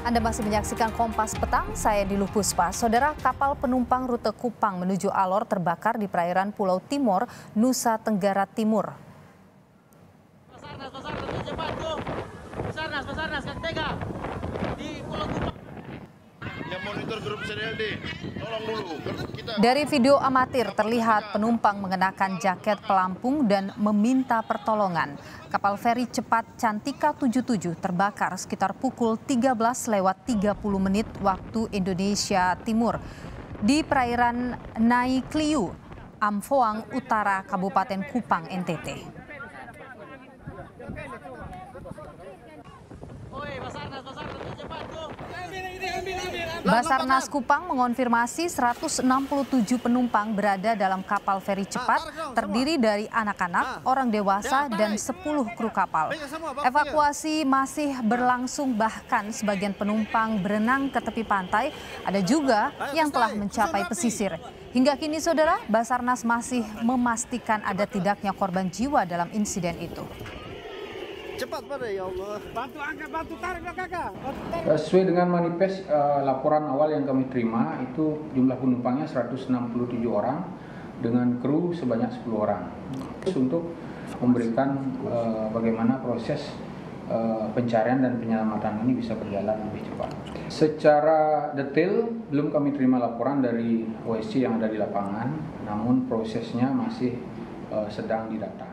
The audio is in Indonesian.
Anda masih menyaksikan Kompas Petang, saya Diluh Puspa. Saudara, kapal penumpang rute Kupang menuju Alor terbakar di perairan Pulau Timor, Nusa Tenggara Timur. Basarnas, Tega di Pulau Kupang. Yang monitor grup CDLD, tolong dulu. Dari video amatir terlihat penumpang mengenakan jaket pelampung dan meminta pertolongan. Kapal feri cepat Cantika 77 terbakar sekitar pukul 13:30 waktu Indonesia Timur di perairan Nai Kliu, Amfoang Utara, Kabupaten Kupang, NTT. Basarnas Kupang mengonfirmasi 167 penumpang berada dalam kapal feri cepat terdiri dari anak-anak, orang dewasa, dan 10 kru kapal. Evakuasi masih berlangsung, bahkan sebagian penumpang berenang ke tepi pantai, ada juga yang telah mencapai pesisir. Hingga kini, saudara, Basarnas masih memastikan ada tidaknya korban jiwa dalam insiden itu. Cepat pada ya Allah. Bantu angkat, bantu tarik kakak. Sesuai dengan manifest laporan awal yang kami terima, itu jumlah penumpangnya 167 orang dengan kru sebanyak 10 orang. Untuk memberikan bagaimana proses pencarian dan penyelamatan ini bisa berjalan lebih cepat. Secara detail belum kami terima laporan dari OSC yang ada di lapangan, namun prosesnya masih sedang didata.